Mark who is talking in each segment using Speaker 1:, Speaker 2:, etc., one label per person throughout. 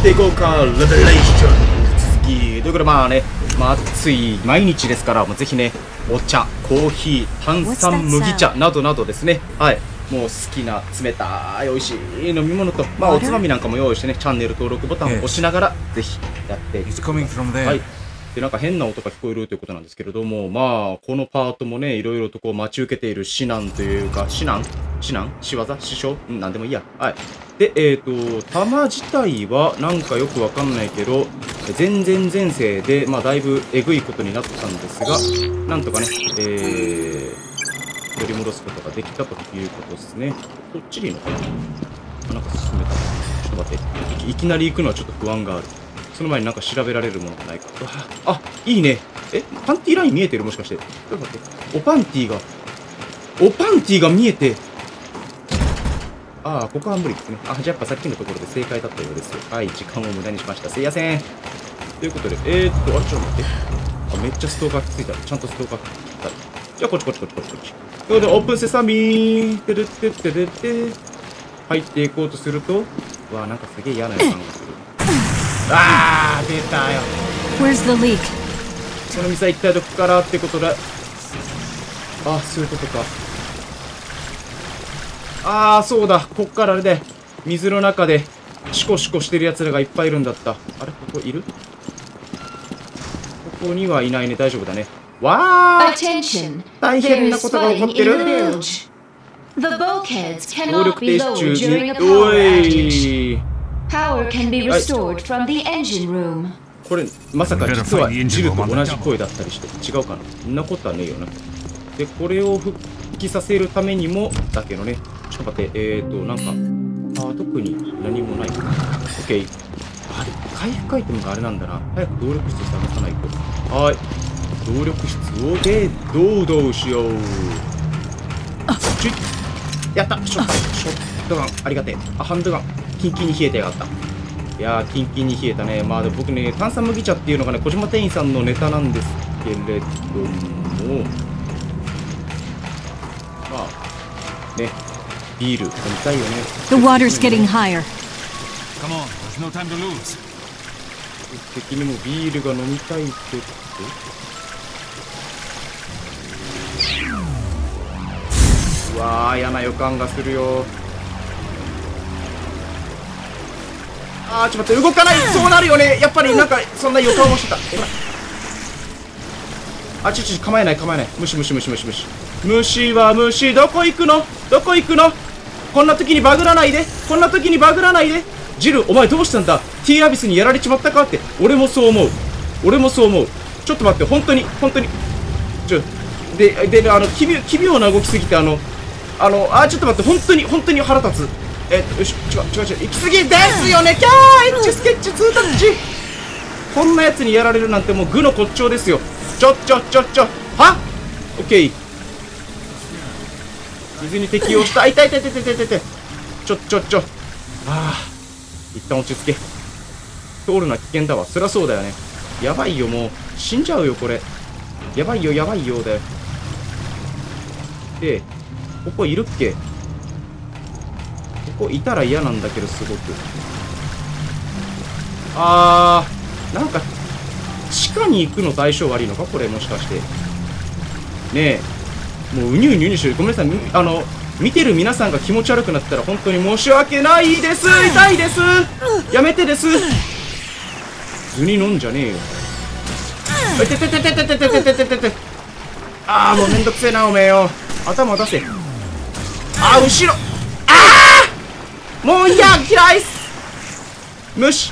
Speaker 1: っていこうか、レベレーション続き。ということでまあね、暑い毎日ですから、もうぜひね、お茶、コーヒー、炭酸麦茶などなどですね、はい、もう好きな冷たい美味しい飲み物と、まあおつまみなんかも用意してね、チャンネル登録ボタンを押しながら、ぜひやっていってください。はい。で、なんか変な音が聞こえるということなんですけれども、まあ、このパートもね、いろいろとこう待ち受けている指南というか、指南仕業師匠なんでもいいや。はい。で、弾自体はなんかよくわかんないけど、前世で、まあ、だいぶえぐいことになったんですが、なんとかね、取り戻すことができたということですね。こっちでいいのかな？なんか進めた。ちょっと待って。いきなり行くのはちょっと不安がある。その前になんか調べられるものがないか。あ、いいね。パンティーライン見えてるもしかして。ちょっと待って。おパンティーが見えて。ああ、ここは無理ですね。あ、じゃあやっぱさっきのところで正解だったようですよ。はい、時間を無駄にしました。すいません。ということで、あれ、ちょっと待って。あ、めっちゃストーカーついた。ちゃんとストーカーついた。じゃあ、こっち。ということで、オープンセサミー。てるってってるって。入っていこうとすると、うわ、なんかすげえ嫌な予感がする。あー、出たよ。
Speaker 2: Where's the leak?
Speaker 1: この店は一体どこからってことだ。あ、そういうことか。あー、そうだ。こっからあれで、水の中で、シコシコしてる奴らがいっぱいいるんだった。あれ、ここいる？ここにはいないね。大丈夫だね。わー！大変なことが起こってる。
Speaker 2: The bulkheads
Speaker 1: 能
Speaker 2: cannot
Speaker 1: 力
Speaker 2: be
Speaker 1: 停止
Speaker 2: lowered
Speaker 1: 中
Speaker 2: during a
Speaker 1: に。お
Speaker 2: power outage.
Speaker 1: い。
Speaker 2: Power can be restored from the engine room.
Speaker 1: これ、まさか実はジルと同じ声だったりして、違うかな？そんなことはねえよな。で、これを復帰させるためにも、だけどね、ちょっと待って、なんか、特に何もない。OK。あれ、回復アイテムがあれなんだな。早く動力室探さないと。はい。動力室を、で、どうしよう。やった！ショットガン、ありがてえ。ハンドガン、キンキンに冷えてやがった。いやー、キンキンに冷えたね。まあ、で僕ね、炭酸麦茶っていうのがね、小島店員さんのネタなんですけれども、まあ、ね、ビール飲みたいよね。
Speaker 2: The water's getting higher.
Speaker 3: Come on, there's no time to lose.
Speaker 1: 的にもビールが飲みたいってこと？うわー、嫌な予感がするよ。あー、ちょっと待って、動かない。そうなるよね。やっぱりなんかそんな予感もしてた。あ、構えない。虫は虫。どこ行くの？こんな時にバグらないで。ジル、お前どうしたんだ？ T アビスにやられちまったかって。俺もそう思う。ちょっと待って、本当に。で、奇妙な動きすぎて、ちょっと待って、本当に腹立つ。違う。行き過ぎですよね。キャー！エッチスケッチ2タッチ。こんなやつにやられるなんてもう愚の骨頂ですよ。は？オッケー。水に適応した。痛い。一旦落ち着け。通るのは危険だわ。そりゃそうだよね。やばいよ、もう。死んじゃうよ、これ。やばいよだよ。で、ここいるっけ？ここいたら嫌なんだけど、すごく。なんか、地下に行くのと相性悪いのかこれ、もしかして。ねえ。もう、うにゅしてる。ごめんなさい。見てる皆さんが気持ち悪くなったら本当に申し訳ないです。痛いです。やめてです。図に飲んじゃねえよ。もうめんどくせえな、おめえよ。頭出せ。後ろ。もういや、嫌いっす。無視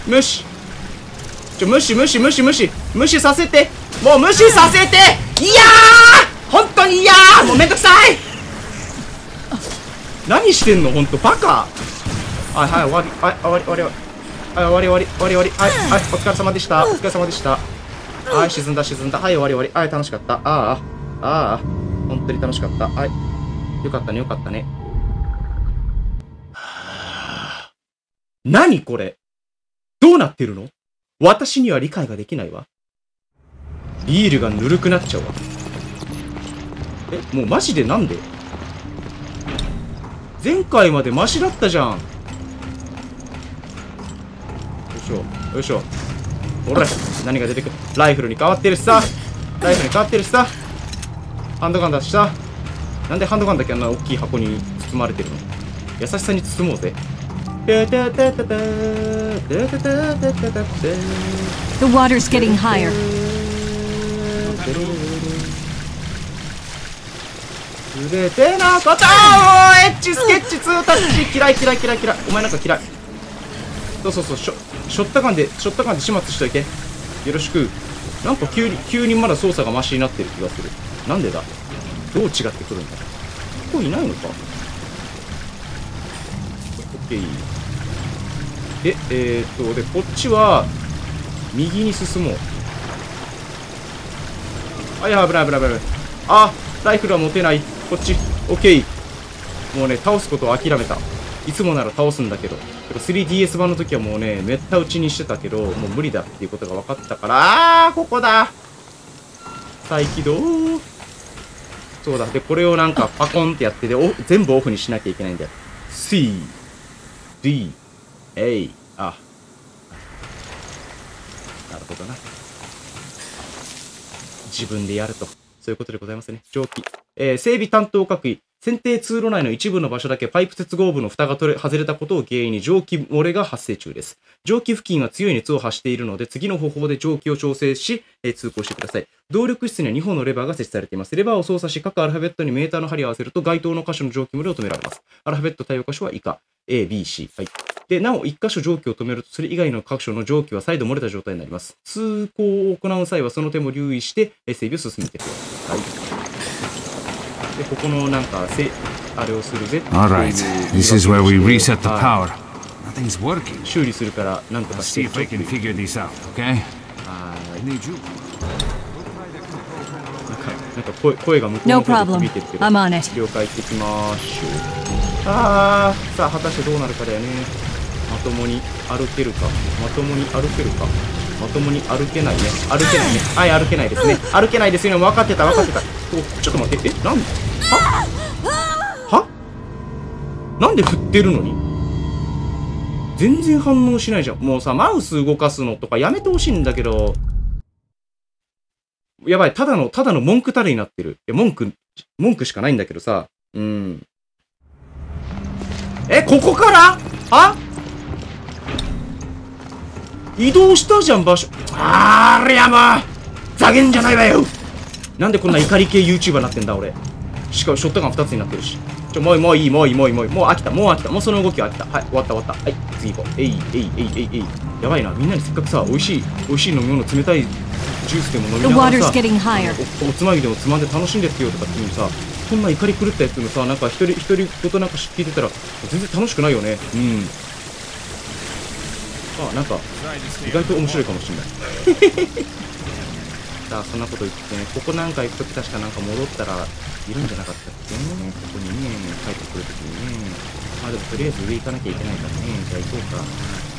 Speaker 1: させて。もう無視させて。いやー、本当に嫌ー。もうめんどくさい。何してんの、本当バカ。はい、終わり。はい、お疲れ様でした。はい、沈んだ。はい、終わり。はい、楽しかった。本当に楽しかった。はい、よかったね。何これ？どうなってるの？私には理解ができないわ。ビールがぬるくなっちゃうわ。もうマジでなんで？前回までマシだったじゃん。 いしょよいしょ。ほら何が出てくる。ライフルに変わってるしさ。ライフルに変わってるしさ。ハンドガンだしさ。なんでハンドガンだけあんな大きい箱に包まれてるの。優しさに包もうぜ。
Speaker 4: The water's getting higher.
Speaker 1: すべてのことをエッチスケッチ2タッチ。嫌い嫌い嫌い嫌い。お前なんか嫌い。そうそうそう、ショットガンで始末しといてよろしく。なんか急にまだ操作がマシになってる気がする。なんでだ。どう違ってくるんだ。ここいないのか。オッケー。ででこっちは右に進もう。あ、いや危ない危ない危ない。あ、ライフルは持てない。こっちオッケー。もうね倒すことを諦めた。いつもなら倒すんだけど、3DS 版の時はもうねめった打ちにしてたけど、もう無理だっていうことが分かったから。ここだ。再起動。そうだ。でこれをなんかパコンってやってで全部オフにしなきゃいけないんだよ。 C D A。 あ、なるほどな。自分でやるとそういうことでございますね。蒸気、整備担当各位、選定通路内の一部の場所だけパイプ接合部の蓋が外れたことを原因に蒸気漏れが発生中です。蒸気付近は強い熱を発しているので、次の方法で蒸気を調整し、通行してください。動力室には2本のレバーが設置されています。レバーを操作し、各アルファベットにメーターの針を合わせると該当の箇所の蒸気漏れを止められます。アルファベット対応箇所は以下 A、B、C。はい。で、なお、1箇所蒸気を止めると、それ以外の各所の蒸気は再度漏れた状態になります。通行を行う際は、その点も留意して、整備を進めてください。で、ここのなんか、あれをするぜ。
Speaker 3: Alright, this is where we reset the power. Nothing's working.
Speaker 1: 修理するから、なんとか
Speaker 3: Let's
Speaker 1: して
Speaker 3: see if I can figure this out, okay? I need you.
Speaker 1: なんか声が向こうの方で響いてるけど。
Speaker 4: No problem. I'm on it.
Speaker 1: 了解、行ってきまーしょう。さあ、果たしてどうなるかだよね。まともに歩けるか。まともに歩けるか。まともに歩けないね。歩けないね。はい、歩けないですね。歩けないですよね。分かってた、分かってた。ちょっと待って。なんではなんで振ってるのに全然反応しないじゃん。もうさ、マウス動かすのとかやめてほしいんだけど。やばい、ただの文句たれになってる。いや、文句しかないんだけどさ。ここから移動したじゃん、場所。ありゃもうざげんじゃないわよ。なんでこんな怒り系 YouTuber になってんだ、俺。しかもショットガン2つになってるし。もういい。もう飽きた。もうその動きは飽きた。はい、終わった。はい、次行こう。えい。やばいな。みんなにせっかくさ、美味しい飲み物、冷たいジュースでも飲みながらさ、おつまみでもつまんで楽しんでってよとかっていうのさ、こんな怒り狂ったやつのさ、なんか一人ごとなんか聞いてたら、全然楽しくないよね。なんか、意外と面白いかもしれない。さあ、そんなこと言ってね、ここなんか行くとき確かなんか戻ったら、いるんじゃなかったっけね。ここにね、帰ってくるときにね。まあでもとりあえず上行かなきゃいけないからね。じゃあ行こうか。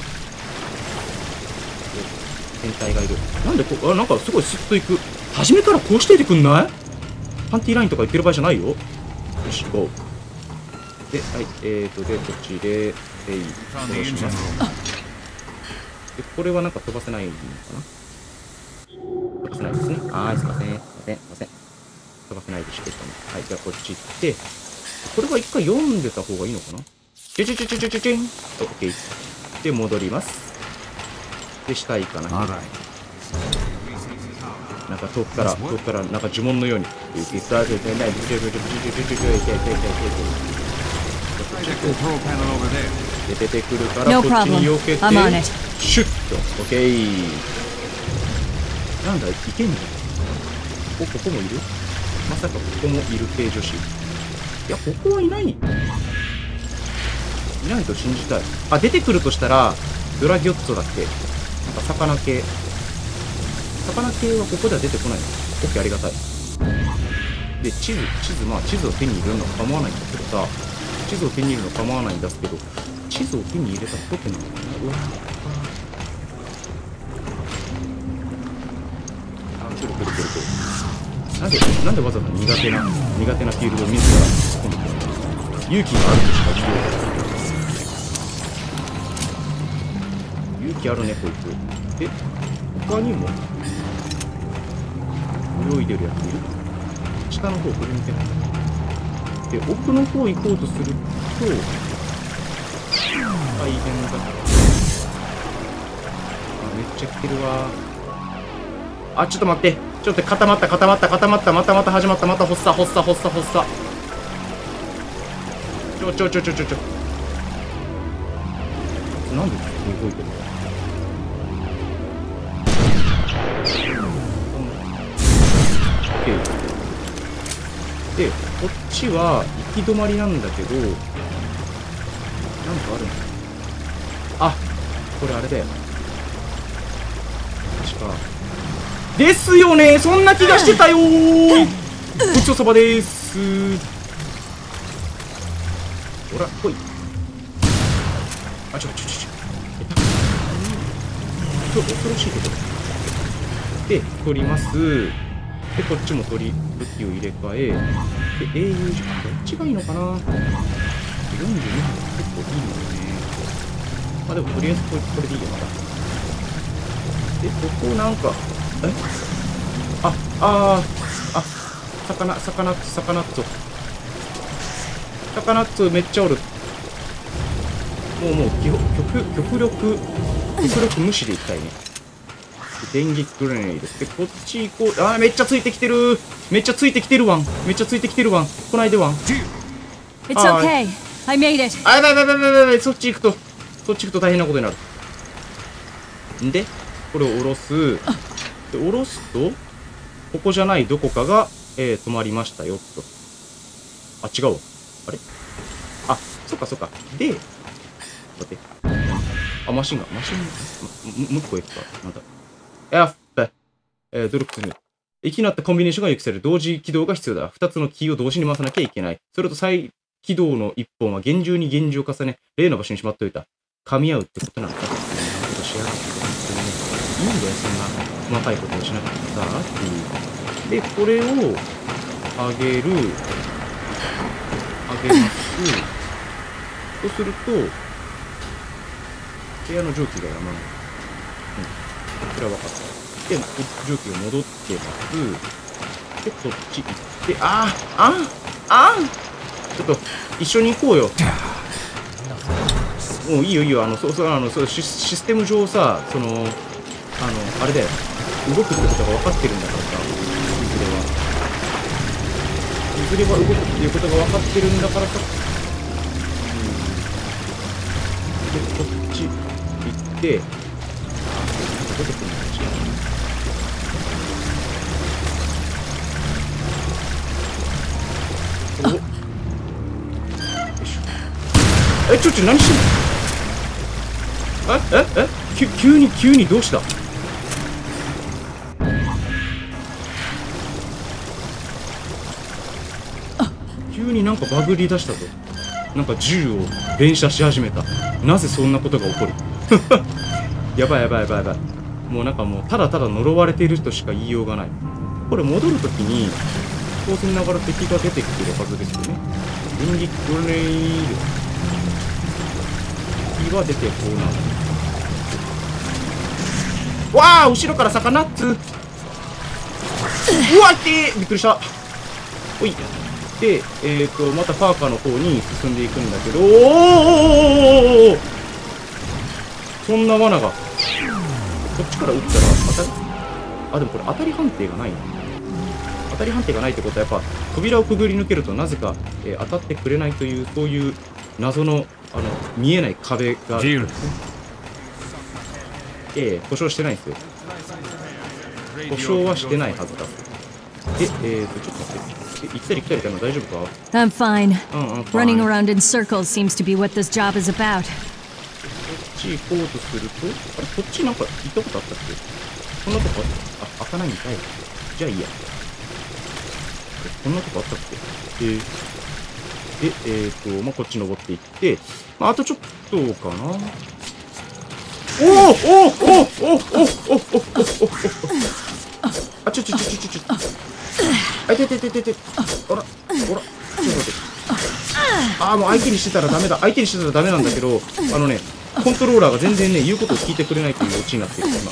Speaker 1: 変態がいる。なんでなんかすごいスッと行く。初めからこうしていてくんない？パンティーラインとか言ってる場合じゃないよ。よし、行こう。で、はい、で、こっちで、戻します。で、これはなんか飛ばせないのかな？飛ばせないですね。すいません。飛ばせないでしょ。はい、じゃあこっち行って、これは一回読んでた方がいいのかな？オッケー。で、戻ります。で、下行かな。なんか遠くからなんか呪文のように。出てくるからこっちに避けて、シュッと。オッケー。なんだ、いけんじゃん。ここもいる？まさかここもいる系女子。いや、ここはいない。いないと信じたい。あ、出てくるとしたら、ドラギョッツォだっけ？なんか魚系はここでは出てこないの。オッケー、ありがたい。で、地図を手に入れるのは構わないんだけどさ、地図を手に入れるのは構わないんですけど、地図を手に入れたことってなんだろうな。来る。なんでわざわざ苦手なフィールドを自ら突っ込んでくるの？勇気があるとしか言えない。勇気気あるね、こいつ。で、他にも泳いでるやついる？下の方振り抜けない。で、奥の方行こうとすると、大変だ。めっちゃ来てるわ。あ、ちょっと待って。ちょっと固まった。また始まった。また発作。ちょ。なんで動いてるの？で、こっちは行き止まりなんだけど、なんかあるの？あ、これあれだよ。確か。ですよね、そんな気がしてたよー。ごちそうさまでーす。ほら、来い。あ、ちょ。恐ろしいことだ。で、取ります。で、こっちも武器を入れ替え。で、英雄時間、どっちがいいのかな？ 42 分結構いいのよね。まあでも、とりあえずこれでいいよ、まだ。で、ここなんか、魚っつめっちゃおる。もう極力無視でいきたいね。電撃グレネード。で、こっち行こう。めっちゃついてきてるワン。来ないでワン。
Speaker 4: It's okay. I made it.
Speaker 1: やばい。そっち行くと大変なことになる。んで、これを下ろす。で、下ろすと、ここじゃないどこかが、止まりましたよ、と。あ、違うわ。あれ？あ、そっか。で、待って。あ、マシンもう一個行くか。なんだ。努力する。息の合ったコンビネーションが予期される。同時起動が必要だ。2つのキーを同時に回さなきゃいけない。それと再起動の1本は厳重に重を重ね、例の場所にしまっておいた。噛み合うってことなのか。いいんだよ、そんな細かいことをしなくてさ、っていう。で、これを上げます。そうすると、部屋の蒸気がやまない。これは分かった。で、蒸気が戻ってます。で、こっち行って、ちょっと、一緒に行こうよ。もういいよ。システム上さ、あれだよ。動くってことが分かってるんだからさ、いずれは動くっていうことが分かってるんだからさ。で、こっち行って、出てくるのかしら。おっ。よいしょ。ちょ、何してんの？急にどうした？急になんかバグり出したぞ。なんか銃を連射し始めた。なぜそんなことが起こる？やばい。もうなんかただただ呪われているとしか言いようがない。これ戻るときに、こうすりながら敵が出てきてるはずですよね。電撃グレネード。敵は出てこない。わあ、後ろから魚っつ。うわっびっくりした。ほい。で、またパーカーの方に進んでいくんだけど、おお、そんな罠が。こっちから撃ったら当たる？でもこれ当たり判定がないな。当たり判定がないってことはやっぱ扉をくぐり抜けるとなぜか、当たってくれないという、そういう謎の見えない壁があるんですね。故障してないんですよ。故障はしてないはずだ。で、ちょっと待って。行ったり来たりかな、大丈夫か？
Speaker 4: I'm fine. Running
Speaker 1: fine.
Speaker 4: around in circles seems to be what this job is about.
Speaker 1: こっち行こうとすると、こっちなんか行ったことあったっけ？こんなとこ開かないみたい。じゃあいいや。こんなとこあったっけ？で、こっち登っていって、あとちょっとかな。おあ、ちょ。あ、て。ほら。ちょっと待って。もう相手にしてたらダメなんだけど、 コントローラーが全然ね、言うことを聞いてくれないというオチになってる、今。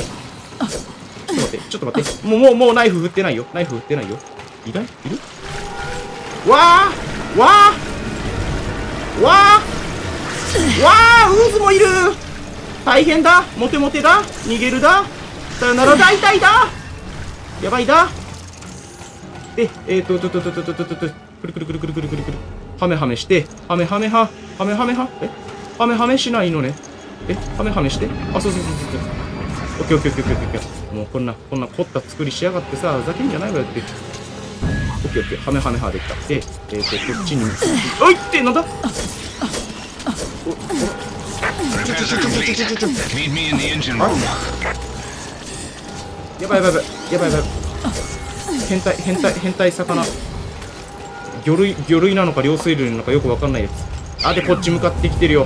Speaker 1: ちょっと待って。もうナイフ振ってないよ。ナイフ振ってないよ。いるわーわーわーわー渦もいる大変だモテモテだ逃げるださよならだ痛いだやばいだで、くるくるくるくるくるくるくるくるハメハメして、ハメハメハメハメハハメハメしないのね。ハメハメして。あ、そう。オッケーオッケーオッケーオッケー。もうこんな凝った作りしやがってさ、ふざけんじゃないわよって。オッケーオッケー。ハメハメハできた。で、こっちに。おいってなんだやばい。変態魚。魚類なのか両生類なのかよくわかんないやつ。あ、で、こっち向かってきてるよ。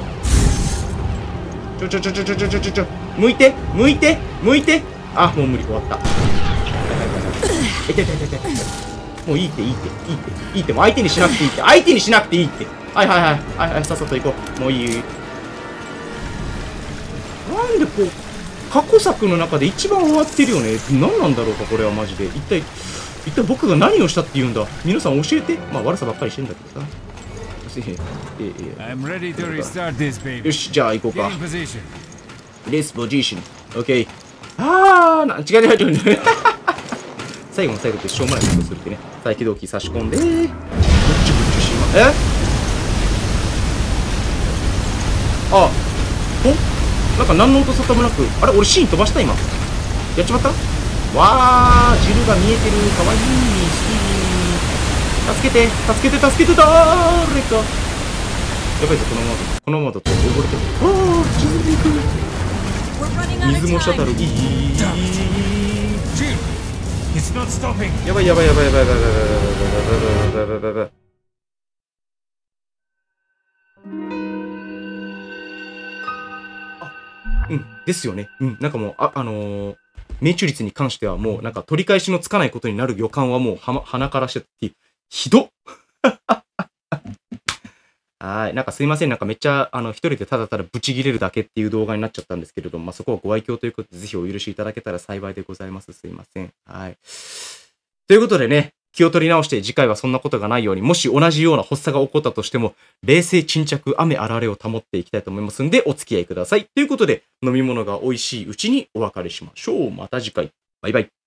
Speaker 1: 向いて。あ、もう無理、終わった。痛い。もういいって。もう相手にしなくていいって。はい、さっさと行こう。もういい。なんでこう、過去作の中で一番終わってるよね。何なんだろうか、これはマジで。一体僕が何をしたって言うんだ。皆さん教えて。まあ悪さばっかりしてんだけどさ。よし、じゃあ行こうか。レスポジション。オッケー。違う。最後の最後ってしょうもないことするってね。再起動機差し込んで、ぶっちしまなんか何の音沙汰もなく、あれ俺シーン飛ばした今。やっちまったわー、汁が見えてる。かわいい。助けて誰か。やばいぞ、このままだと溺れてる。水も滴る。やばい。ですよね。なんかもう、命中率に関してはもうなんか取り返しのつかないことになる予感はもう鼻からしてて、ひどっはい。なんかすいません。なんかめっちゃ、一人でただただブチ切れるだけっていう動画になっちゃったんですけれども、そこはご愛嬌ということで、ぜひお許しいただけたら幸いでございます。すいません。はい。ということでね、気を取り直して次回はそんなことがないように、もし同じような発作が起こったとしても、冷静沈着、雨あられを保っていきたいと思いますんで、お付き合いください。ということで、飲み物が美味しいうちにお別れしましょう。また次回。バイバイ。